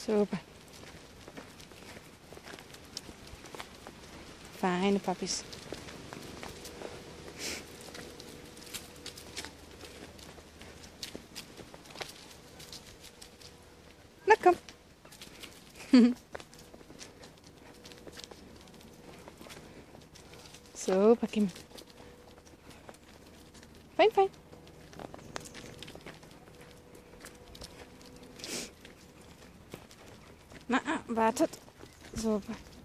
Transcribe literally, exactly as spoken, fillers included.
Super. Feine Papis. Na komm. Super, Kim. Fein, fein. Na, ah, wartet. Super.